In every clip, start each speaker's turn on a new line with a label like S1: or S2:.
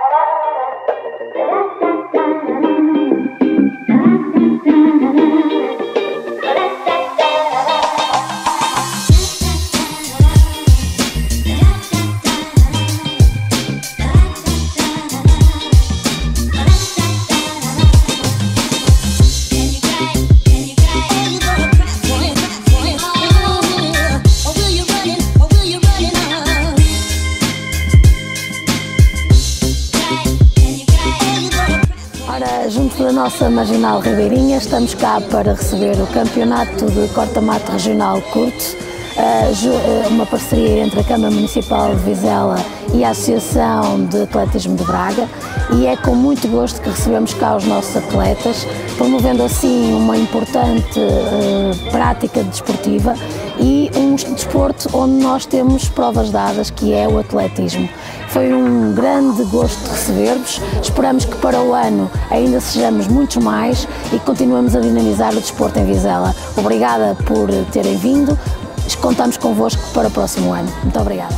S1: Junto da nossa Marginal Ribeirinha, estamos cá para receber o Campeonato de Corta-Mato Regional Curto, uma parceria entre a Câmara Municipal de Vizela e a Associação de Atletismo de Braga, e é com muito gosto que recebemos cá os nossos atletas, promovendo assim uma importante prática desportiva e um desporto onde nós temos provas dadas, que é o atletismo. Foi um grande gosto de receber-vos, esperamos que para o ano ainda sejamos muitos mais e continuemos a dinamizar o desporto em Vizela. Obrigada por terem vindo, contamos convosco para o próximo ano. Muito obrigada.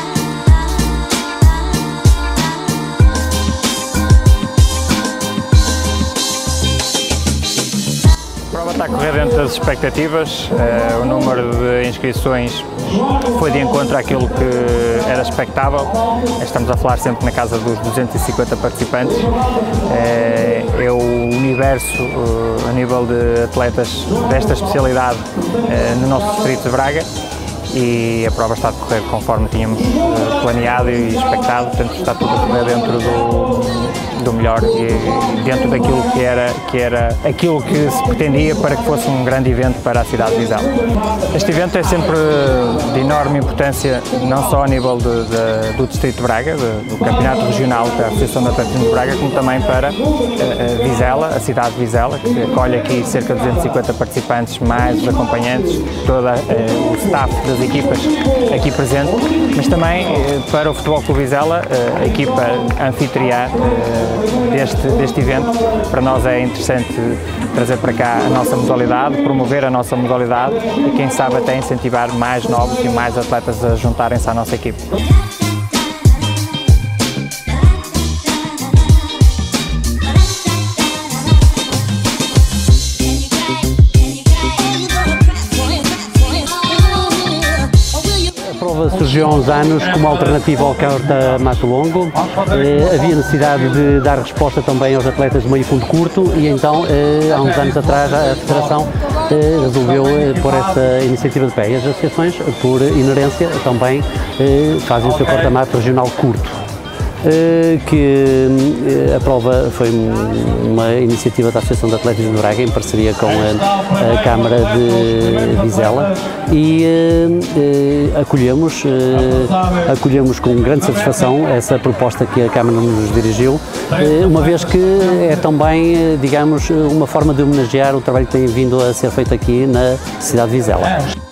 S2: A prova está a correr dentro das expectativas, o número de inscrições foi de encontro àquilo que era expectável. Estamos a falar sempre na casa dos 250 participantes. É o universo a nível de atletas desta especialidade no nosso distrito de Braga, e a prova está a decorrer conforme tínhamos planeado e expectado, portanto está tudo a correr dentro do melhor e dentro daquilo que era aquilo que se pretendia para que fosse um grande evento para a cidade de Vizela. Este evento é sempre de enorme importância, não só a nível do Distrito de Braga, do Campeonato Regional da Associação de Atletismo de Braga, como também para Vizela, a cidade de Vizela, que acolhe aqui cerca de 250 participantes, mais os acompanhantes, todo o staff das equipas aqui presente, mas também para o Futebol Clube Vizela, a equipa anfitriã deste evento. Para nós é interessante trazer para cá a nossa modalidade, promover a nossa modalidade e quem sabe até incentivar mais novos e mais atletas a juntarem-se à nossa equipe.
S3: A prova surgiu há uns anos como alternativa ao corta-mato longo. Havia necessidade de dar resposta também aos atletas de meio fundo curto e então, há uns anos atrás, a Federação resolveu pôr esta iniciativa de pé. E as associações, por inerência, também fazem o seu corta-mato regional curto. Que a prova foi uma iniciativa da Associação de Atletismo de Braga em parceria com a Câmara de Vizela e acolhemos com grande satisfação essa proposta que a Câmara nos dirigiu, uma vez que é também, digamos, uma forma de homenagear o trabalho que tem vindo a ser feito aqui na cidade de Vizela.